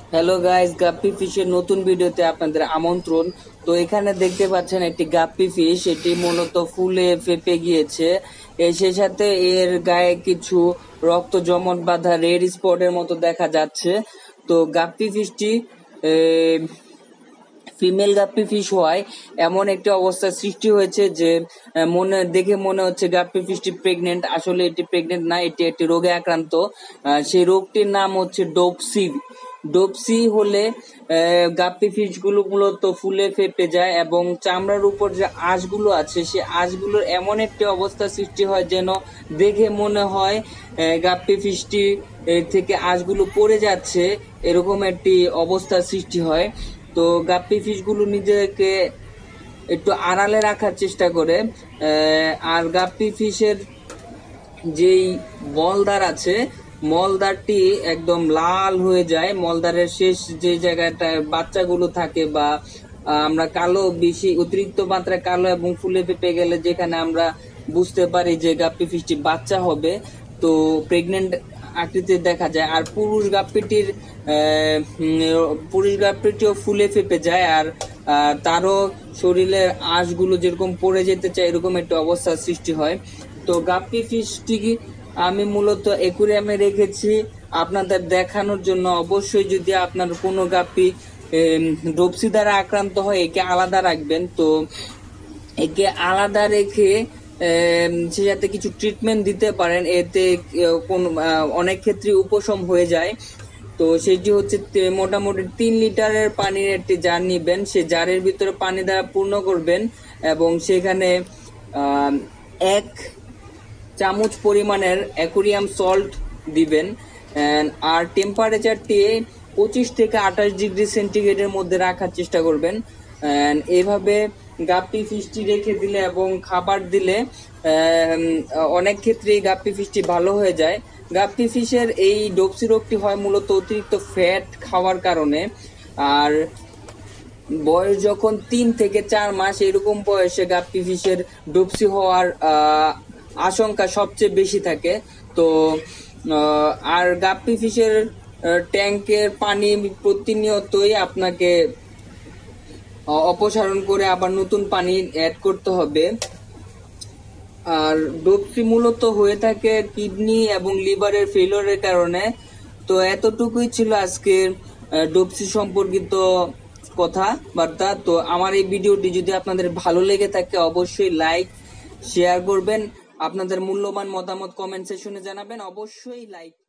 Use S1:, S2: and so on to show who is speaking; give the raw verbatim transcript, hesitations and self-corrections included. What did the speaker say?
S1: Hello guys, গাপ্পি ফিশের নতুন ভিডিওতে আপনাদের আমন্ত্রণ। তো এখানে দেখতে পাচ্ছেন একটি গাপ্পি ফিশ, এটি মূলত ফুলে ফেপে গিয়েছে। এর সেই সাথে এর গায়ে কিছু রক্ত জমট বাঁধা রেড স্পটের মতো দেখা যাচ্ছে। তো গাপ্পি ফিশটি ফিমেল গাপ্পি ফিশ হওয়ায় এমন একটি অবস্থার সৃষ্টি হয়েছে যে আহ, মনে দেখে মনে হচ্ছে গাপ্পি ফিশটি প্রেগনেন্ট। আসলে এটি প্রেগনেন্ট না, এটি একটি রোগে আক্রান্ত। আহ, সেই রোগটির নাম হচ্ছে ডোপসি। ডোপসি হলে আহ, গাপ্পি ফিশ গুলো মূলত ফুলে ফেপে যায় এবং চামড়ার উপর যে আঁশগুলো আছে সেই আঁশগুলোর এমন একটি অবস্থা সৃষ্টি হয় যেন দেখে মনে হয় আহ, গাপ্পি ফিশটি এর থেকে আঁশগুলো পড়ে যাচ্ছে, এরকম একটি অবস্থার সৃষ্টি হয়। তো গাপ্পি ফিশ গুলো নিজেকে একটু আড়ালে রাখার চেষ্টা করে। আহ, আর গাপ্পি ফিশের যেই মলদার আছে, মলদারটি একদম লাল হয়ে যায়। মলদারের শেষ যে জায়গাটায় বাচ্চাগুলো থাকে বা আহ, আমরা কালো বেশি অতিরিক্ত মাত্রায় কালো এবং ফুলে ফেপে গেলে যেখানে আমরা বুঝতে পারি যে গাপ্পি ফিশটি বাচ্চা হবে, তো প্রেগনেন্ট আকৃতিতে দেখা যায়। আর পুরুষ গাপ্পিটির আহ, উম, পুরুষ গাপ্পিটিও ফুলে ফেপে যায় আর আহ, তারও শরীরের আঁশগুলো যেরকম পড়ে যেতে চায় এরকম একটা অবস্থার সৃষ্টি হয়। তো গাপ্পি ফিশটি আমি মূলত একুরিয়ামে রেখেছি আপনাদের দেখানোর জন্য। অবশ্যই যদি আপনার কোনো গাপ্পি ডোপসি দ্বারা আক্রান্ত হয় একে আলাদা রাখবেন। তো একে আলাদা রেখে আহ, সে যাতে কিছু ট্রিটমেন্ট দিতে পারেন, এতে আহ, কোন আহ, অনেক ক্ষেত্রে উপশম হয়ে যায়। তো সেটি হচ্ছে তে- মোটামুটি তিন লিটারের পানির একটি জার নিবেন, সে জারের ভিতরে পানি দ্বারা পূর্ণ করবেন এবং সেখানে আহ, এক চামচ পরিমাণের অ্যাকুরিয়াম সল্ট দিবেন। And আর টেম্পারেচারটি পঁচিশ থেকে আঠাশ ডিগ্রি সেন্টিগ্রেডের মধ্যে রাখার চেষ্টা করবেন। And এভাবে গাপ্পি ফিশটি রেখে দিলে এবং খাবার দিলে আহ, অনেক ক্ষেত্রেই গাপ্পি ফিশটি ভালো হয়ে যায়। গাপ্পি ফিশের এই ডোপসি রোগটি হয় মূলত অতিরিক্ত ফ্যাট খাওয়ার কারণে। আর বয়স যখন তিন থেকে চার মাস এরকম বয়সে গাপ্পি ফিশের ডুপসি হওয়ার আহ, আশঙ্কা সবচেয়ে বেশি থাকে। তো আহ, আর গাপ্পি ফিশের আহ, ট্যাঙ্কের পানি প্রতিনিয়তই আপনাকে আহ, অপসারণ করে আবার নতুন পানি অ্যাড করতে হবে। আর ডোপসি মূলত হয়ে থাকে কিডনি এবং লিভারের ফেলিওরের কারণে। তো এতটুকুই ছিল আজকের আহ, ডোপসি সম্পর্কিত কথাবার্তা। তো আমার এই ভিডিওটি যদি আপনাদের ভালো লেগে থাকে অবশ্যই লাইক শেয়ার করবেন, আপনাদের মূল্যবান মতামত কমেন্ট সেকশনে জানাবেন, অবশ্যই লাইক